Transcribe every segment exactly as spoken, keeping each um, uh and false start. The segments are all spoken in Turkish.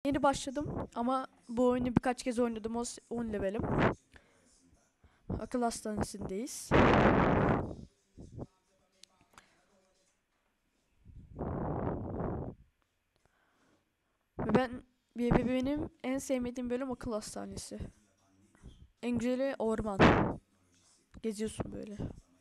Yeni başladım ama bu oyunu birkaç kez oynadım. O on levelim. Akıl hastanesindeyiz. Ve ben ve benim en sevmediğim bölüm akıl hastanesi. En güzeli orman. Geziyorsun böyle.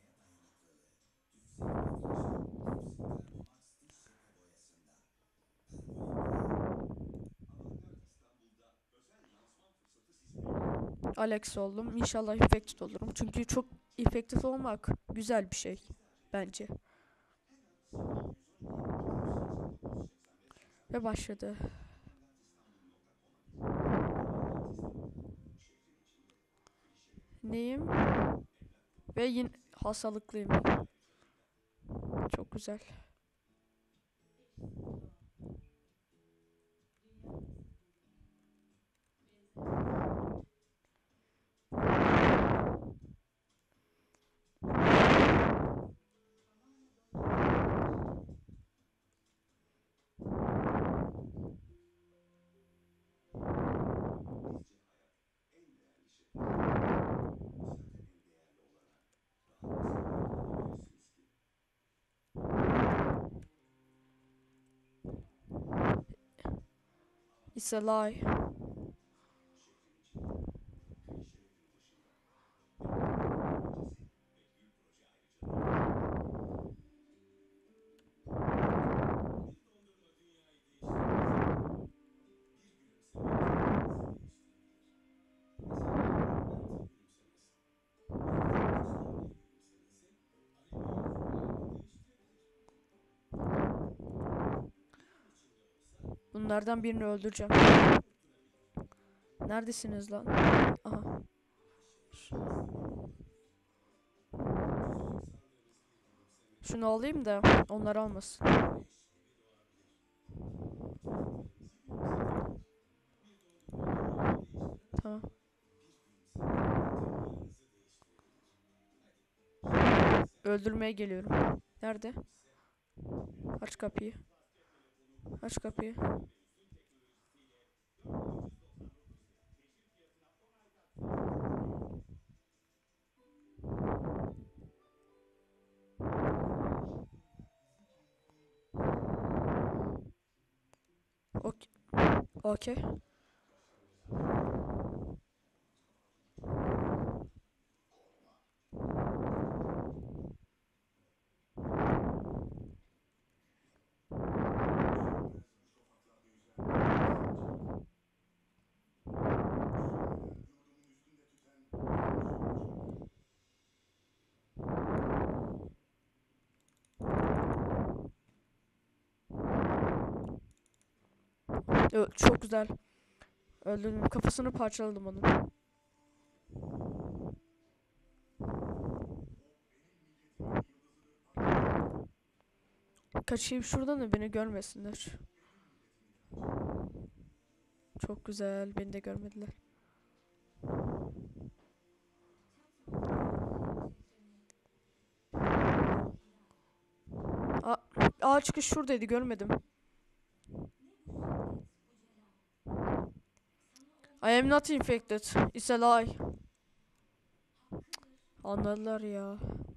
Alex oldum. İnşallah infected olurum. Çünkü çok infected olmak güzel bir şey bence. Ve başladı. Neyim? Ve yine hastalıklıyım. Çok güzel. It's a lie. Bunlardan birini öldüreceğim. Neredesiniz lan? Aha. Şunu alayım da onlar almasın. Tamam. Öldürmeye geliyorum. Nerede? Aç kapıyı. Aç kapıyı. Okey. Okey. Ö- Çok güzel. Öldürdüm. Kafasını parçaladım onun. Kaçayım şuradan da beni görmesinler. Çok güzel. Beni de görmediler. Aa, aa çıkış şuradaydı. Görmedim. I am not infected. It's a lie. Anladılar ya.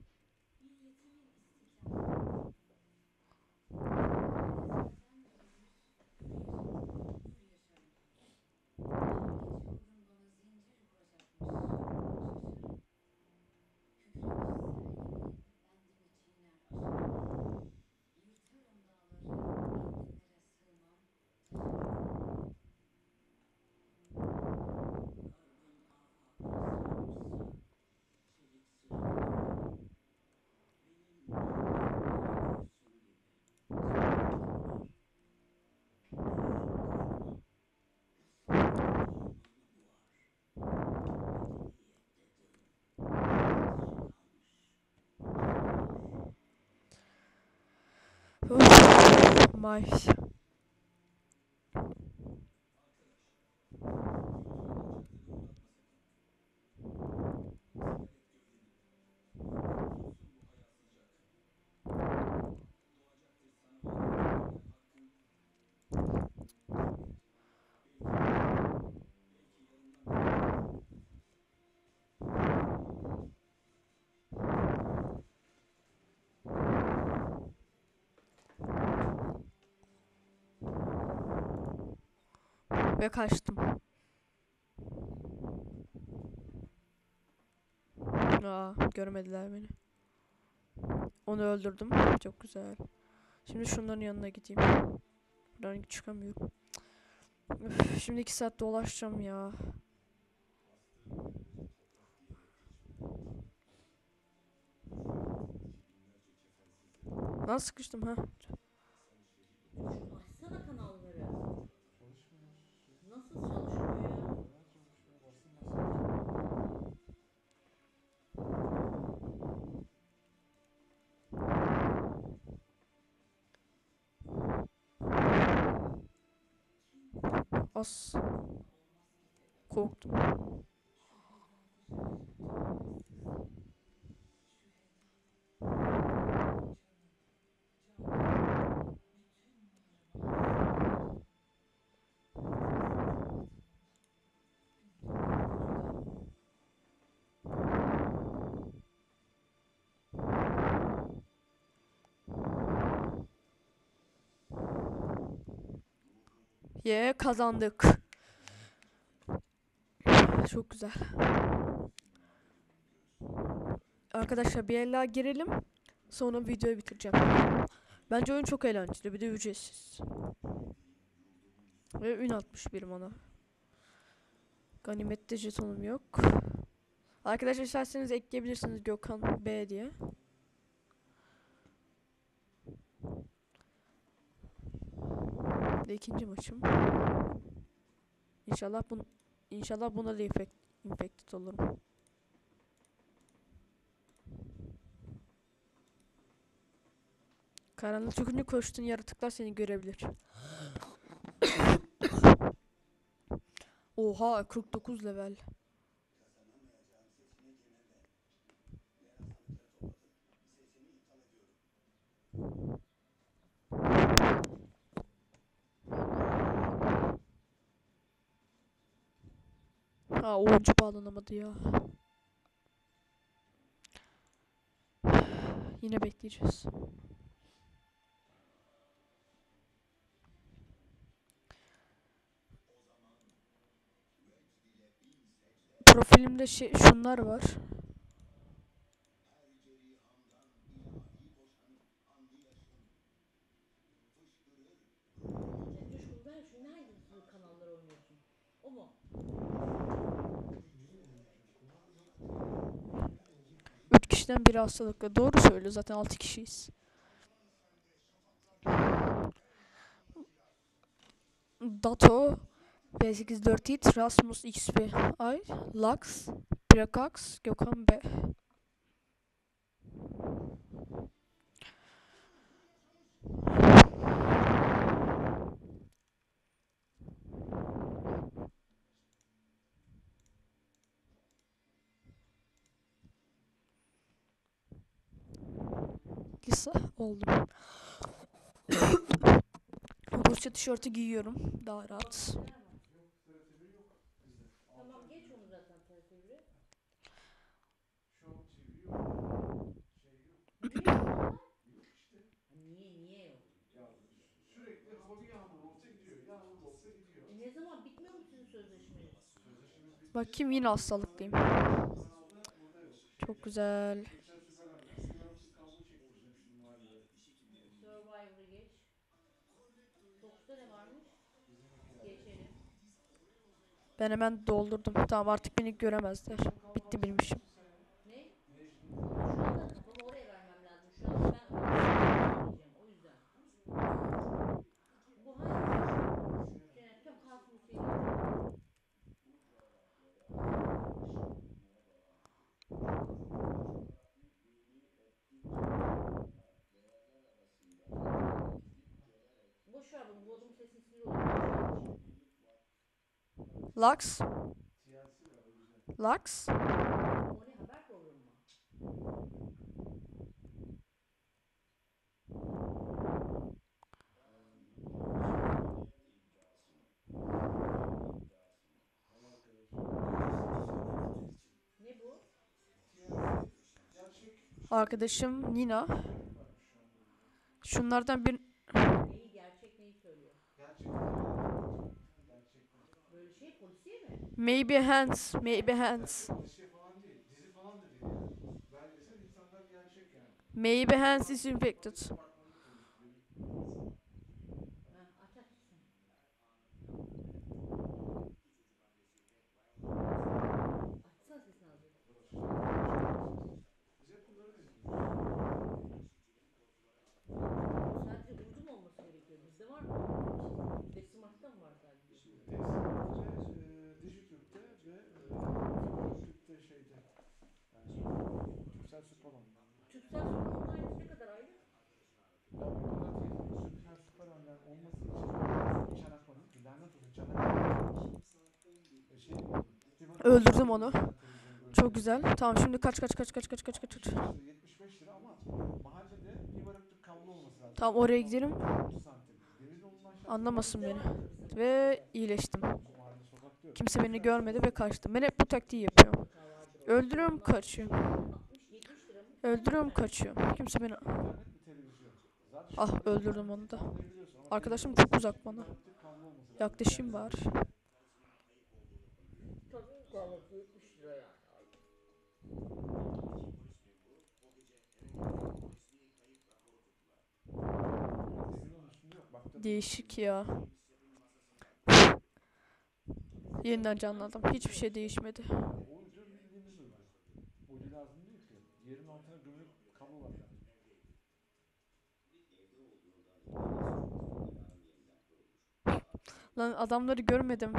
Of, my. Ve kaçtım. Aa, görmediler beni. Onu öldürdüm. Çok güzel. Şimdi şunların yanına gideyim. Buradan çıkamıyorum. Üf, şimdi iki saat dolaşacağım ya. Nasıl sıkıştım ha? Açsana kanalları. Nasıl çalışmıyor ya? Az korktum. Ye yeah, kazandık. Çok güzel. Arkadaşlar bir el daha girelim. Sonra videoyu bitireceğim. Bence oyun çok eğlenceli. Bir de ücretsiz. Ve ün atmış biri bana. Ganimette jetonum yok. Arkadaşlar isterseniz ekleyebilirsiniz Gökhan B diye. Ve ikinci maçım. İnşallah bun İnşallah buna da infect infected olurum. Karanlık çıkınca koştuğun yaratıklar seni görebilir. Oha, kırk dokuz level. Ha, oyuncu bağlanamadı ya. Yine bekleyeceğiz. Profilimde şey, şunlar var. Sen Coşkun ver şunu, hangi kanalları oynuyorsun? O mu? Üç kişiden biri hastalıklı. Doğru söylüyor, zaten altı kişiyiz. Dato B sekiz dört Hit, Rasmus X P I, Lux, Prakax, Gökhan B. Lisa oldum. Rusya tişörtü giyiyorum. Daha rahat. Tamam, geç onu zaten tarife. Niye niye yok? Sürekli hava bir yağmur olsa gidiyor, yağmur olsa gidiyor. E ne zaman bitmiyor mu sizin sözleşmeniz? Sözleşmemiz bitti. Bakayım, yine hastalıklıyım. Kanalda burada yok. Çok güzel. Geçen sefer abi sigara optik kablo çektirmiştim var ya. Survivor'ı geç. dokuzda ne varmış? Geçelim. Ben hemen doldurdum. Tamam, artık beni göremezler. Bitti benim işim. Ne? Ama şu anda kafamı oraya vermem lazım. Şu anda ben oynayacağım. O yüzden. Bu hangi? Yani tam kalsın bu senin. Boş ver bunu. Bu adamın sesini sinir oluyor. Lux. Lux. O ne, haber programı mı? Ne bu? Arkadaşım Nina. Şunlardan bir... Neyi, gerçek neyi söylüyor? Gerçekten. Gerçekten. Maybe hands, maybe hands. Şey falan değil. Dizi falan da değil yani. Belgesel insanlar gerçek yani. Maybe hands is infected. Departmanı konuşturuyor. Ha, aç aç sen. Açsana sesini azıcık. Biz hep bunları izliyoruz. Sadece uydu mu olması gerekiyor? Bizde var mı? Desimart'ta mı var sadece? Şimdi Teslimat'ta, e, Dijitürk'te ve e, Türk'te şeyde. Yani Türksel Süperman. Türksel Süperman'ın aynısı ne kadar ayrı? Ya o kadar değil. Türksel Süperman'lar olması için Çanakkale'nin bir lanet olsun. Çanakkale'nin e, şey, Öldürdüm onu. Çok güzel. Tamam şimdi kaç kaç kaç kaç kaç kaç kaç. kaç. yetmiş beş lira ama mahallede bir varıklık kablo olması lazım. Tamam oraya gidelim. otuz santim. Denizin onun aşağısında Anlamasın beni. Bizde vardır bizim. Ve iyileştim. bizim mahalle sokak diyor. Kimse beni görmedi ve kaçtım. Ben hep bu taktiği yapıyorum. Öldürüyorum kaçıyorum. altmış yetmiş lira mı? Öldürüyorum kaçıyorum. Kimse beni... İnternet bir televizyon. Zaten Ah öldürdüm onu da. anlayabiliyorsun ama Arkadaşım televizyon çok uzak bana. varıklık kablo olması lazım. Yaklaşayım bari. Tabii kahvaltı yetmiş lira yani. Televizyonun üstünde yok. Baktım. Değişik ya. Yeniden canlandım. Hiçbir şey değişmedi. O uydu bildiğimiz uydu. Uydu lazım değil ki. Yerin altına gömülü kablo var yani. Lan adamları görmedim.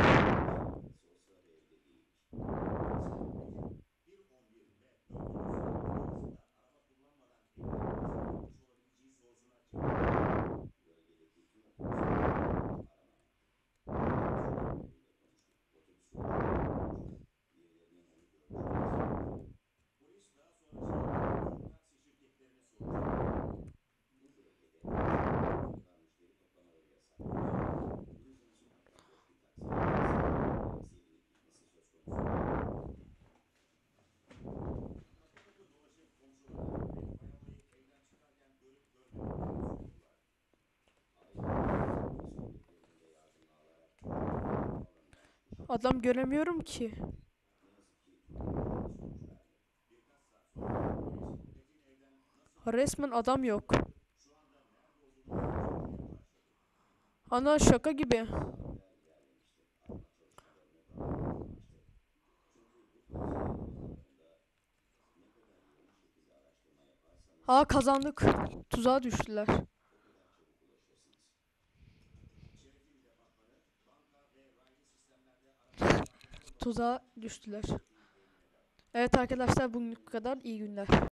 Adam göremiyorum ki. Resmen adam yok. Ana şaka gibi. Aa kazandık. Tuzağa düştüler. Tuzağa düştüler. Evet arkadaşlar bugünlük kadar iyi günler.